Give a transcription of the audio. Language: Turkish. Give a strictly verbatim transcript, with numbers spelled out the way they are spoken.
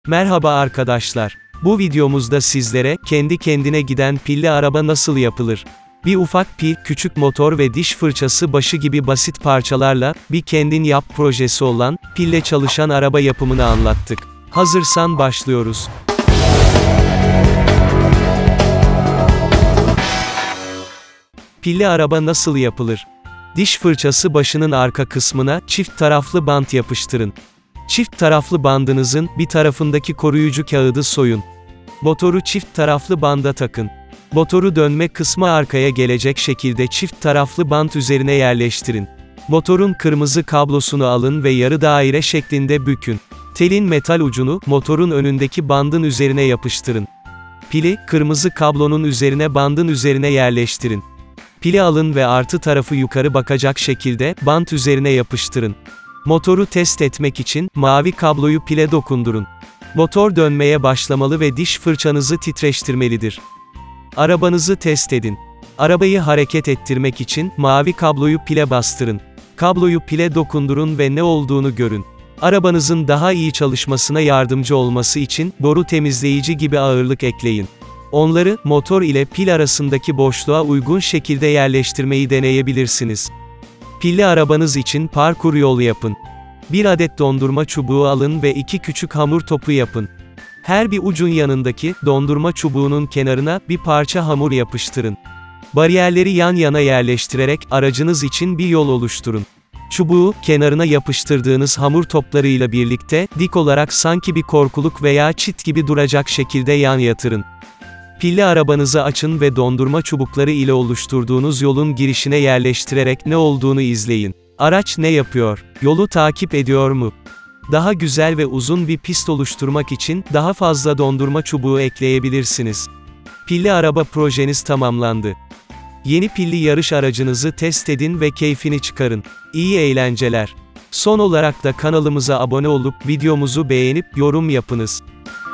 Merhaba arkadaşlar. Bu videomuzda sizlere, kendi kendine giden pilli araba nasıl yapılır? Bir ufak pil, küçük motor ve diş fırçası başı gibi basit parçalarla, bir kendin yap projesi olan, pille çalışan araba yapımını anlattık. Hazırsan başlıyoruz. Pilli araba nasıl yapılır? Diş fırçası başının arka kısmına, çift taraflı bant yapıştırın. Çift taraflı bandınızın, bir tarafındaki koruyucu kağıdı soyun. Motoru çift taraflı banda takın. Motoru dönme kısmı arkaya gelecek şekilde çift taraflı bant üzerine yerleştirin. Motorun kırmızı kablosunu alın ve yarı daire şeklinde bükün. Telin metal ucunu, motorun önündeki bandın üzerine yapıştırın. Pili, kırmızı kablonun üzerine bandın üzerine yerleştirin. Pili alın ve artı tarafı yukarı bakacak şekilde, bant üzerine yapıştırın. Motoru test etmek için, mavi kabloyu pile dokundurun. Motor dönmeye başlamalı ve diş fırçanızı titreştirmelidir. Arabanızı test edin. Arabayı hareket ettirmek için, mavi kabloyu pile bastırın. Kabloyu pile dokundurun ve ne olduğunu görün. Arabanızın daha iyi çalışmasına yardımcı olması için, boru temizleyici gibi ağırlık ekleyin. Onları, motor ile pil arasındaki boşluğa uygun şekilde yerleştirmeyi deneyebilirsiniz. Pilli arabanız için parkur yol yapın. Bir adet dondurma çubuğu alın ve iki küçük hamur topu yapın. Her bir ucun yanındaki, dondurma çubuğunun kenarına, bir parça hamur yapıştırın. Bariyerleri yan yana yerleştirerek, aracınız için bir yol oluşturun. Çubuğu, kenarına yapıştırdığınız hamur toplarıyla birlikte, dik olarak sanki bir korkuluk veya çit gibi duracak şekilde yan yatırın. Pilli arabanızı açın ve dondurma çubukları ile oluşturduğunuz yolun girişine yerleştirerek ne olduğunu izleyin. Araç ne yapıyor? Yolu takip ediyor mu? Daha güzel ve uzun bir pist oluşturmak için, daha fazla dondurma çubuğu ekleyebilirsiniz. Pilli araba projeniz tamamlandı. Yeni pilli yarış aracınızı test edin ve keyfini çıkarın. İyi eğlenceler. Son olarak da kanalımıza abone olup, videomuzu beğenip, yorum yapınız.